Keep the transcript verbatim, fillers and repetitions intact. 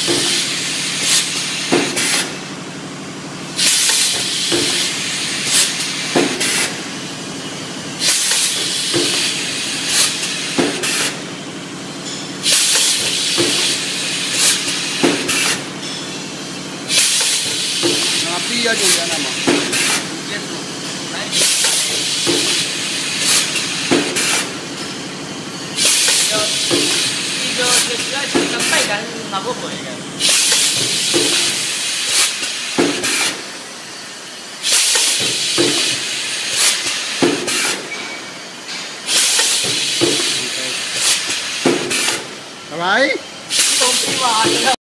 Napi aja ya nama. Tiga tiga sampai kan apa boleh kan? Bye bye. Không đi vào.